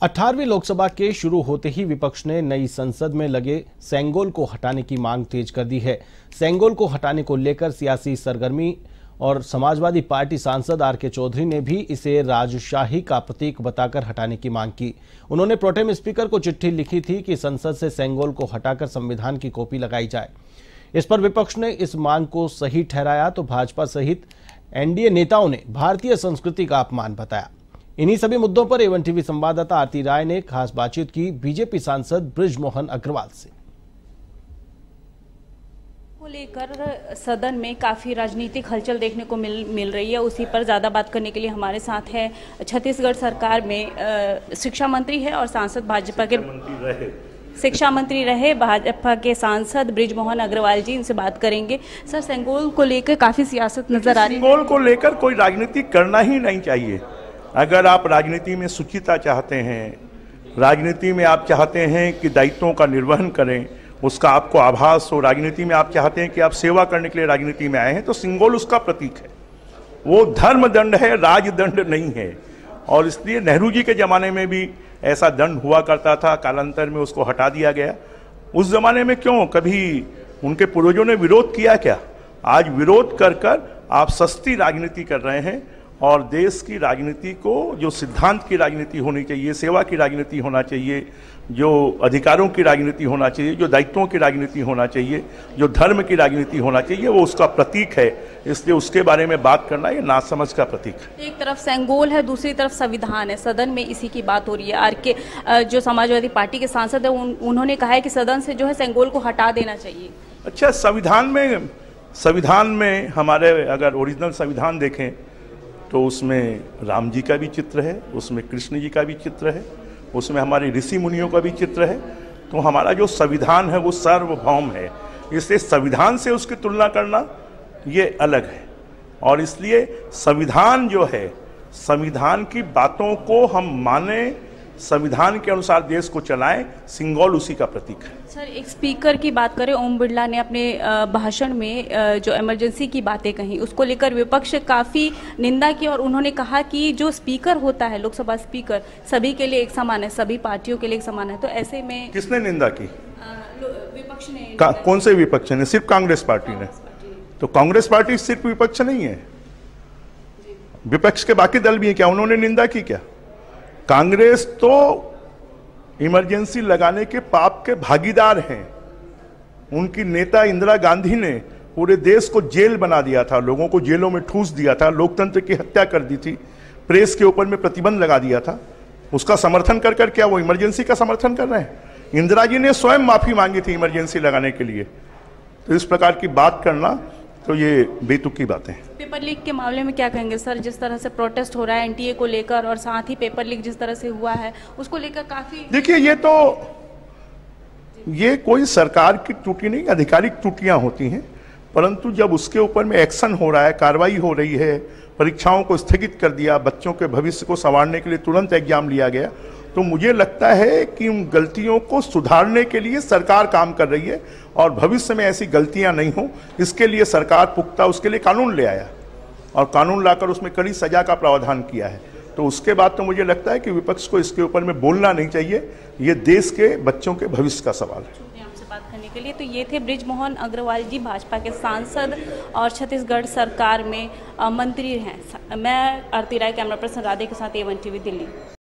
18वीं लोकसभा के शुरू होते ही विपक्ष ने नई संसद में लगे सेंगोल को हटाने की मांग तेज कर दी है। सेंगोल को हटाने को लेकर सियासी सरगर्मी और समाजवादी पार्टी सांसद आर.के. चौधरी ने भी इसे राजशाही का प्रतीक बताकर हटाने की मांग की। उन्होंने प्रोटेम स्पीकर को चिट्ठी लिखी थी कि संसद से सेंगोल को हटाकर संविधान की कॉपी लगाई जाए। इस पर विपक्ष ने इस मांग को सही ठहराया तो भाजपा सहित एनडीए नेताओं ने भारतीय संस्कृति का अपमान बताया। इन्हीं सभी मुद्दों पर एवन टीवी संवाददाता आरती राय ने खास बातचीत की बीजेपी सांसद बृजमोहन अग्रवाल से। को लेकर सदन में काफी राजनीतिक हलचल देखने को मिल रही है। उसी पर ज्यादा बात करने के लिए हमारे साथ है छत्तीसगढ़ सरकार में शिक्षा मंत्री है और सांसद भाजपा के शिक्षा मंत्री रहे भाजपा के सांसद बृजमोहन अग्रवाल जी। इनसे बात करेंगे। सर, सेंगोल को लेकर काफी सियासत नजर आ रही है। सेंगोल को लेकर कोई राजनीति करना ही नहीं चाहिए। अगर आप राजनीति में शुचिता चाहते हैं, राजनीति में आप चाहते हैं कि दायित्वों का निर्वहन करें, उसका आपको आभास हो, राजनीति में आप चाहते हैं कि आप सेवा करने के लिए राजनीति में आए हैं, तो सेंगोल उसका प्रतीक है। वो धर्म दंड है, राजदंड नहीं है। और इसलिए नेहरू जी के ज़माने में भी ऐसा दंड हुआ करता था, कालांतर में उसको हटा दिया गया। उस जमाने में क्यों कभी उनके पूर्वजों ने विरोध किया क्या? आज विरोध कर कर आप सस्ती राजनीति कर रहे हैं और देश की राजनीति को, जो सिद्धांत की राजनीति होनी चाहिए, सेवा की राजनीति होना चाहिए, जो अधिकारों की राजनीति होना चाहिए, जो दायित्वों की राजनीति होना चाहिए, जो धर्म की राजनीति होना चाहिए, वो उसका प्रतीक है। इसलिए उसके बारे में बात करना ये नासमझ का प्रतीक है। एक तरफ सेंगोल है, दूसरी तरफ संविधान है। सदन में इसी की बात हो रही है। आर.के. जो समाजवादी पार्टी के सांसद है उन्होंने कहा है कि सदन से जो है सेंगोल को हटा देना चाहिए। अच्छा, संविधान में हमारे अगर ओरिजिनल संविधान देखें तो उसमें राम जी का भी चित्र है, उसमें कृष्ण जी का भी चित्र है, उसमें हमारे ऋषि मुनियों का भी चित्र है। तो हमारा जो संविधान है वो सार्वभौम है। इसलिए संविधान से उसकी तुलना करना ये अलग है। और इसलिए संविधान जो है, संविधान की बातों को हम माने, संविधान के अनुसार देश को चलाएं, सेंगोल उसी का प्रतीक है। सर, एक स्पीकर की बात करें, ओम बिरला ने अपने भाषण में जो इमरजेंसी की बातें कही, उसको लेकर विपक्ष काफ़ी निंदा की और उन्होंने कहा कि जो स्पीकर होता है, लोकसभा स्पीकर, सभी के लिए एक समान है, सभी पार्टियों के लिए एक समान है। तो ऐसे में किसने निंदा की? विपक्ष ने। कौन से विपक्ष ने? सिर्फ कांग्रेस पार्टी ने। तो कांग्रेस पार्टी सिर्फ विपक्ष नहीं है, विपक्ष के बाकी दल भी हैं। क्या उन्होंने निंदा की? क्या कांग्रेस तो इमरजेंसी लगाने के पाप के भागीदार हैं। उनकी नेता इंदिरा गांधी ने पूरे देश को जेल बना दिया था, लोगों को जेलों में ठूस दिया था, लोकतंत्र की हत्या कर दी थी, प्रेस के ऊपर में प्रतिबंध लगा दिया था। उसका समर्थन कर कर क्या वो इमरजेंसी का समर्थन कर रहे हैं? इंदिरा जी ने स्वयं माफी मांगी थी इमरजेंसी लगाने के लिए। तो इस प्रकार की बात करना तो ये बेतुकी बातें हैं। पेपर लीक के मामले में क्या कहेंगे सर? जिस तरह से प्रोटेस्ट हो रहा है एनटीए को लेकर और साथ ही पेपर लीक जिस तरह से हुआ है उसको लेकर काफी, देखिए, ये कोई सरकार की त्रुटि नहीं, आधिकारिक त्रुटियां होती हैं। परंतु जब उसके ऊपर में एक्शन हो रहा है, कार्रवाई हो रही है, परीक्षाओं को स्थगित कर दिया, बच्चों के भविष्य को संवारने के लिए तुरंत एग्जाम लिया गया, तो मुझे लगता है कि उन गलतियों को सुधारने के लिए सरकार काम कर रही है और भविष्य में ऐसी गलतियां नहीं हो, इसके लिए सरकार पुख्ता उसके लिए कानून ले आया और कानून लाकर उसमें कड़ी सजा का प्रावधान किया है। तो उसके बाद तो मुझे लगता है कि विपक्ष को इसके ऊपर में बोलना नहीं चाहिए। ये देश के बच्चों के भविष्य का सवाल है। हमसे बात करने के लिए तो ये थे बृजमोहन अग्रवाल जी, भाजपा के सांसद और छत्तीसगढ़ सरकार में मंत्री हैं। मैं आरती राय, कैमरा पर्सन राधे के साथ एवन टीवी, दिल्ली।